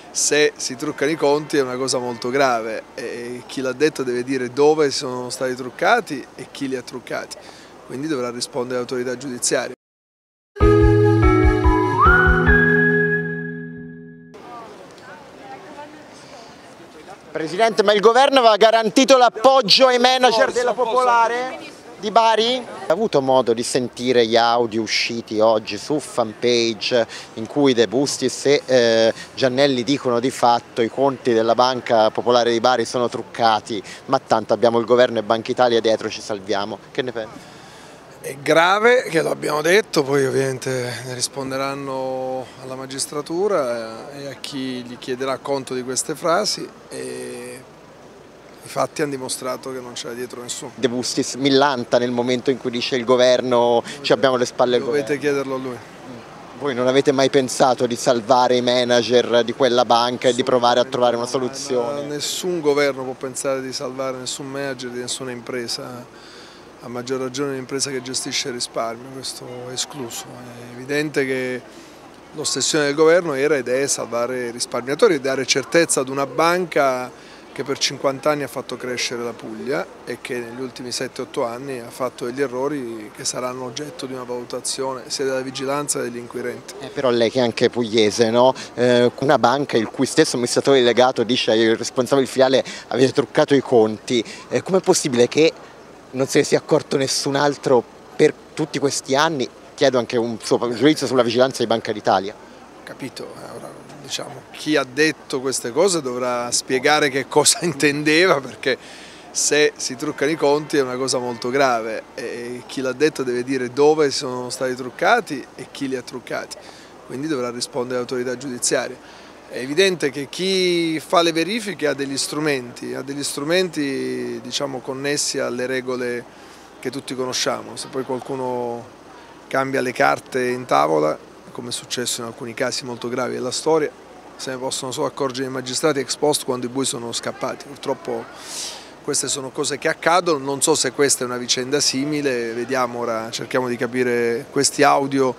se si truccano i conti è una cosa molto grave e chi l'ha detto deve dire dove sono stati truccati e chi li ha truccati, quindi dovrà rispondere l'autorità giudiziaria. Presidente, ma il governo aveva garantito l'appoggio ai manager della Popolare di Bari? Ha avuto modo di sentire gli audio usciti oggi su fanpage in cui De Bustis e Giannelli dicono di fatto i conti della Banca Popolare di Bari sono truccati, ma tanto abbiamo il governo e Banca Italia dietro, ci salviamo. Che ne pensi? È grave che lo abbiamo detto, poi ovviamente ne risponderanno alla magistratura e a chi gli chiederà conto di queste frasi e i fatti hanno dimostrato che non c'era dietro nessuno. De Bustis millanta nel momento in cui dice il governo ci abbiamo le spalle al governo. Dovete chiederlo a lui. Voi non avete mai pensato di salvare i manager di quella banca e di provare a trovare una soluzione? Nessun governo può pensare di salvare nessun manager di nessuna impresa. A maggior ragione un'impresa che gestisce il risparmio, questo è escluso. È evidente che l'ossessione del governo era ed è salvare i risparmiatori e dare certezza ad una banca che per 50 anni ha fatto crescere la Puglia e che negli ultimi 7-8 anni ha fatto degli errori che saranno oggetto di una valutazione sia della vigilanza che degli inquirenti. Però lei che è anche pugliese, no? Una banca il cui stesso amministratore delegato dice ai responsabili filiale avete truccato i conti, com'è possibile che non se ne sia accorto nessun altro per tutti questi anni? Chiedo anche un suo giudizio sulla vigilanza di Banca d'Italia. Capito, ora, diciamo, chi ha detto queste cose dovrà spiegare che cosa intendeva, perché se si truccano i conti è una cosa molto grave e chi l'ha detto deve dire dove sono stati truccati e chi li ha truccati, quindi dovrà rispondere l'autorità giudiziaria. È evidente che chi fa le verifiche ha degli strumenti diciamo, connessi alle regole che tutti conosciamo. Se poi qualcuno cambia le carte in tavola, come è successo in alcuni casi molto gravi della storia, se ne possono solo accorgere i magistrati ex post quando i bui sono scappati. Purtroppo queste sono cose che accadono, non so se questa è una vicenda simile, vediamo ora, cerchiamo di capire questi audio,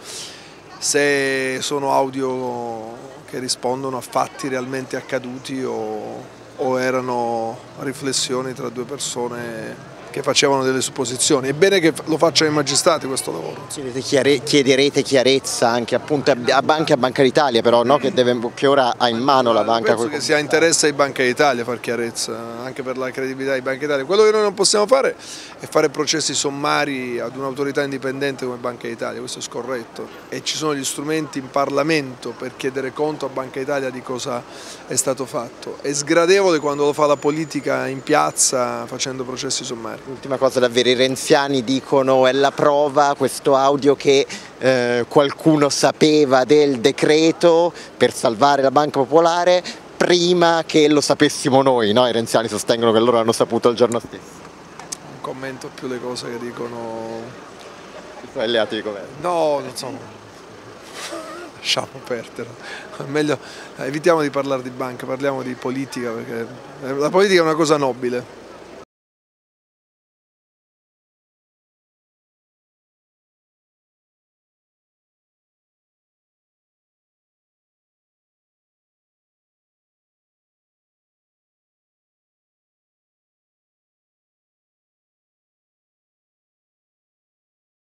se sono audio che rispondono a fatti realmente accaduti o erano riflessioni tra due persone che facevano delle supposizioni. È bene che lo facciano i magistrati questo lavoro. Chiederete chiarezza anche appunto a Banca d'Italia, però, no? che ora ha in mano la banca. Penso che sia interesse di Banca d'Italia far chiarezza, anche per la credibilità di Banca d'Italia. Quello che noi non possiamo fare è fare processi sommari ad un'autorità indipendente come Banca d'Italia, questo è scorretto. E ci sono gli strumenti in Parlamento per chiedere conto a Banca d'Italia di cosa è stato fatto. È sgradevole quando lo fa la politica in piazza facendo processi sommari. Ultima cosa davvero, i renziani dicono è la prova questo audio che qualcuno sapeva del decreto per salvare la Banca Popolare prima che lo sapessimo noi, no? I renziani sostengono che loro hanno saputo il giorno stesso. Non commento più le cose che dicono I suoi alleati di governo. No, non so, lasciamo perdere, meglio evitiamo di parlare di banca, parliamo di politica perché la politica è una cosa nobile.